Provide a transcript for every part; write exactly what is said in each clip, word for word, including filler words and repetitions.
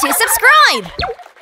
to subscribe!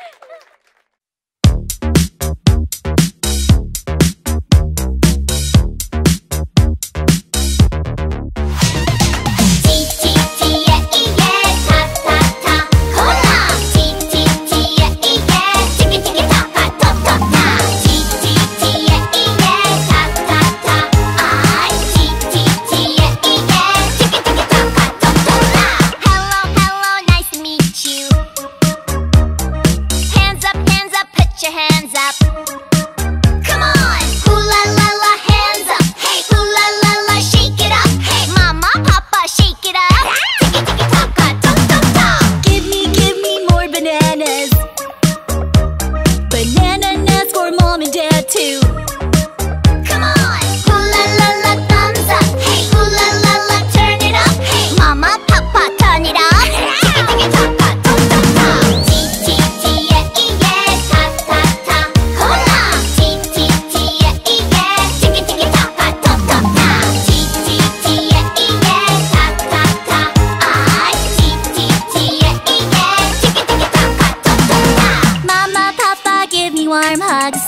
Warm hugs.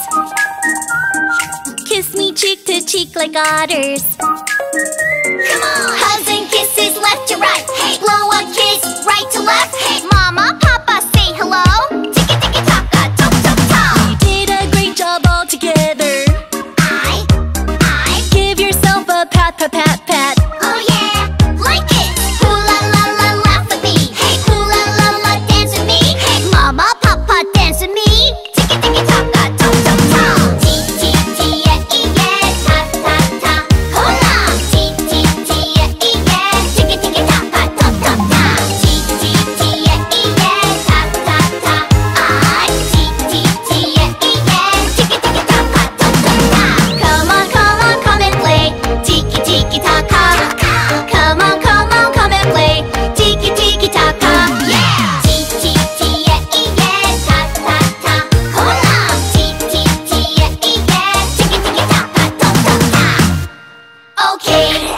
Kiss me cheek to cheek like otters. Come on! Hugs and kisses left to right. Hey! Blow a kiss right to left. Hey! Mama, Papa, say hello. Tiki tiki taka, tok tok tok. You did a great job all together. I, I give yourself a pat, pat, pat, pat. Oh yeah, like it. Ooh la la la, laugh with me. Hey! Ooh la la la, dance with me. Hey! Mama, Papa, dance with me. Tiki tiki taka, tok tok tok. Ti ti ti yeah yeah, ta ta ta. Hola. Ti ti ti yeah yeah, tiki tiki taka, tok tok tok. Ti ti ti yeah yeah, ta ta ta. I ti ti ti yeah yeah, tiki tiki taka, tok tok tok. Come on, come on, come and play. Tiki tiki taka. Come on, come on, come and play. Tiki tiki taka. Yeah. Ti ti ti yeah yeah, ta ta ta. Hola. Ti ti ti yeah yeah, tiki tiki taka, tok tok tok. Okay.